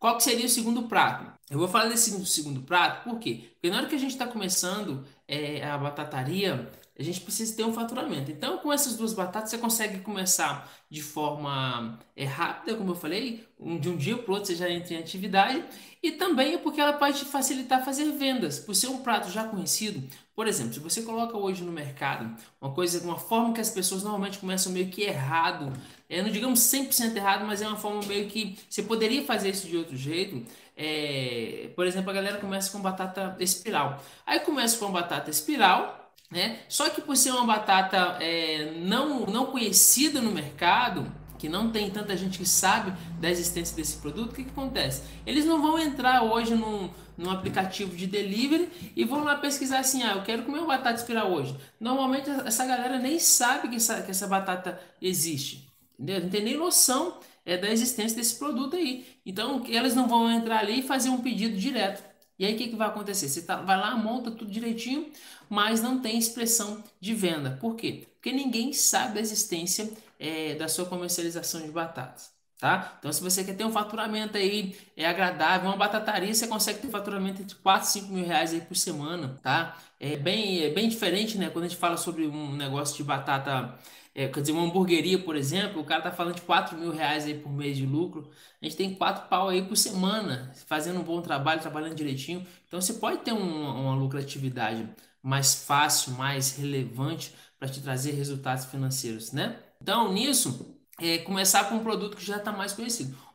Qual que seria o segundo prato? Eu vou falar desse segundo prato, por quê? Porque na hora que a gente está começando a batataria, a gente precisa ter um faturamento. Então, com essas duas batatas, você consegue começar de forma rápida, como eu falei, de um dia para o outro você já entra em atividade, e também é porque ela pode te facilitar fazer vendas. Por ser um prato já conhecido, por exemplo, se você coloca hoje no mercado uma coisa, uma forma que as pessoas normalmente começam meio que errado, não digamos 100% errado, mas é uma forma meio que você poderia fazer isso de outro jeito. Por exemplo, a galera começa com batata espiral. Aí começa com batata espiral, né? Só que por ser uma batata não conhecida no mercado, que não tem tanta gente que sabe da existência desse produto, o que acontece? Eles não vão entrar hoje num aplicativo de delivery e vão lá pesquisar assim, eu quero comer uma batata espiral hoje. Normalmente essa galera nem sabe que essa batata existe, entendeu? Não tem nem noção da existência desse produto aí. Então, elas não vão entrar ali e fazer um pedido direto. E aí, o que vai acontecer? Você vai lá, monta tudo direitinho, mas não tem expressão de venda. Por quê? Porque ninguém sabe da existência da sua comercialização de batatas. Tá? Então, se você quer ter um faturamento aí agradável, uma batataria, você consegue ter faturamento entre 4 e 5 mil reais aí por semana, tá? É bem diferente, né? Quando a gente fala sobre um negócio de batata, quer dizer, uma hamburgueria, por exemplo, o cara tá falando de 4 mil reais aí por mês de lucro. A gente tem 4 pau aí por semana, fazendo um bom trabalho, trabalhando direitinho. Então, você pode ter uma lucratividade mais fácil, mais relevante para te trazer resultados financeiros, né? Então, nisso começar com um produto que já está mais conhecido.